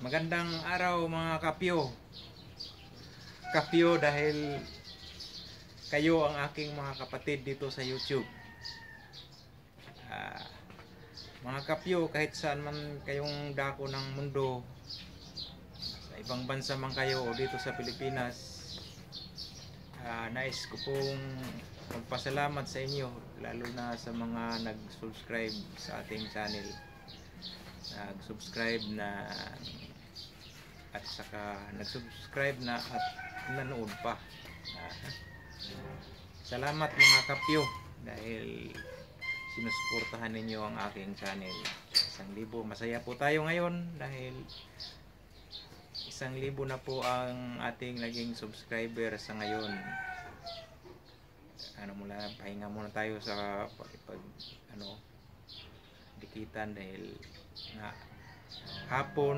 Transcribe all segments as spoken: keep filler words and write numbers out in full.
Magandang araw mga kapyo. Kapyo dahil kayo ang aking mga kapatid dito sa YouTube. Uh, mga kapyo, kahit saan man kayong dako ng mundo, sa ibang bansa man kayo o dito sa Pilipinas, uh, nais ko pong magpasalamat sa inyo, lalo na sa mga nag-subscribe sa ating channel. Nag-subscribe na at saka nag-subscribe na at nanood pa. Uh, salamat mga kapyo dahil sinusuportahan ninyo ang aking channel. Isang libo, masaya po tayo ngayon dahil isang libo na po ang ating naging subscriber sa ngayon. Ano mula, pahinga muna tayo sa pag, pag ano dikitan dahil na hapon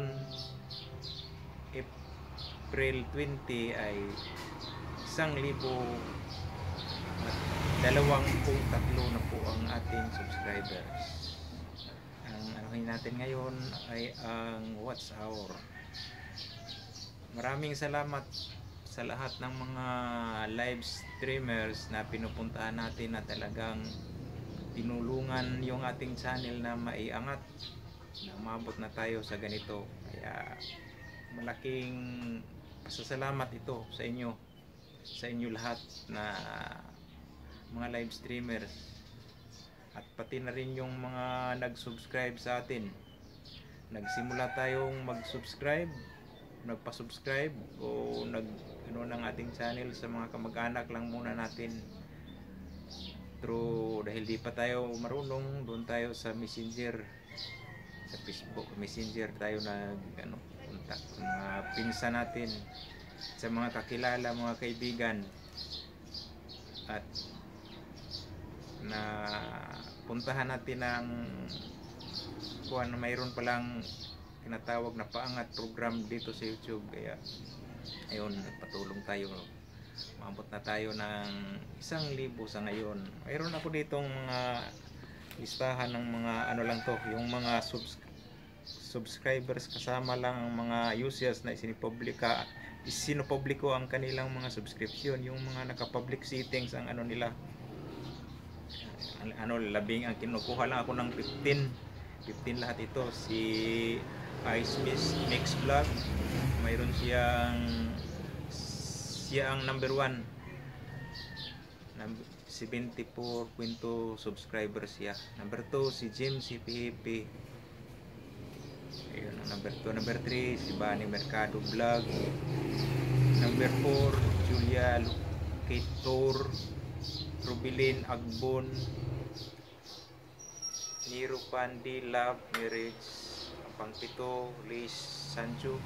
April twenty ay isang libo at dalawang pong tatlo na po ang ating subscribers. Ang anuhin natin ngayon ay ang watch hour. Maraming salamat sa lahat ng mga live streamers na pinupuntahan natin na talagang tinulungan yung ating channel na maiangat, na umabot na tayo sa ganito. Kaya malaking pasasalamat ito sa inyo, sa inyo lahat na mga live streamers, at pati na rin yung mga nag-subscribe sa atin. Nagsimula tayong mag-subscribe, nagpa-subscribe o nag ano ng ating channel sa mga kamag-anak lang muna natin. Through, dahil di pa tayo marunong, doon tayo sa Messenger, sa Facebook Messenger tayo nag ano, kontak sa mga pinsan natin, sa mga kakilala, mga kaibigan, at na puntahan natin ang kuan na mayroon palang tinatawag na paangat program dito sa YouTube. Kaya ayun, nagpatulong tayo, maabot na tayo ng isang libo sa ngayon. Mayroon ako ditong mga listahan ng mga ano lang to, yung mga subs subscribers kasama lang ang mga users na isinipublika isinopubliko ang kanilang mga subscription, yung mga naka-public settings ang ano nila, ano labing ang kinukuha lang ako ng fifteen fifteen lahat ito. Si Ice Mix Vlog, mayroon siyang siya ang number one, seventy-four point two subscribers siya. Number two si Jim C P P, ayun ang number two. Number three si Bani Mercado Vlog. Number four Julia Lucator, Rubilin Agbon, Niro Pandi Love Marriage. Pangpito Liz Sancho,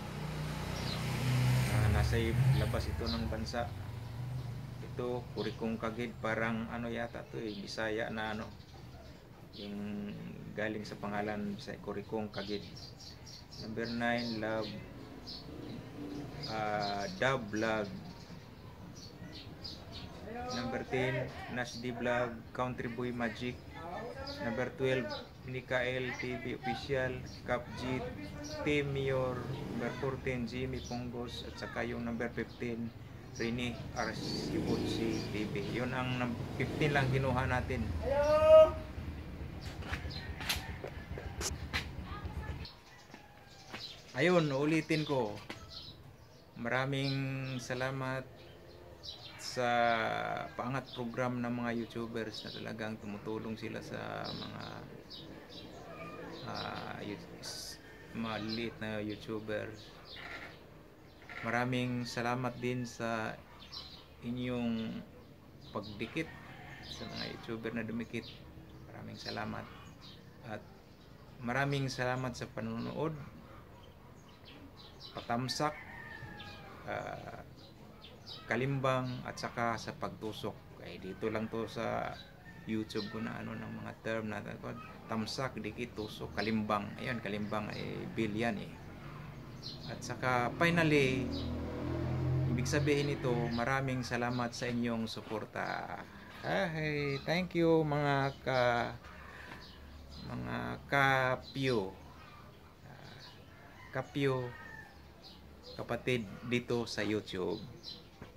uh, nasa labas ito ng bansa. Ito Kurikong Kagid, parang ano yata to eh, Bisaya na ano, yung galing sa pangalan sa Kurikong Kagid. Number nine Love uh, Dub Vlog. Number ten Nasdi Vlog, Country Boy Magic. Number twelve Mikael T V Official, Capjit, Team Mayor. Number fourteen Jimmy Punggos, at saka yung number fifteen Rini Arcibutsi T V. Yun ang fifteen lang kinuha natin. Ayun, ulitin ko, maraming salamat sa paangat program ng mga YouTubers na talagang tumutulong sila sa mga uh, maliit na YouTubers. Maraming salamat din sa inyong pagdikit sa mga YouTuber na dumikit. Maraming salamat, at maraming salamat sa panonood, patamsak, uh, kalimbang, at saka sa pagtusok. Kaya dito lang to sa YouTube ko na ano ng mga term na tamsak, dikit, tusok, kalimbang. Ayun, kalimbang ay bill yan eh. At saka finally, ibig sabihin nito, maraming salamat sa inyong suporta. Hey, thank you mga ka mga kapyo. kapyo kapatid dito sa YouTube.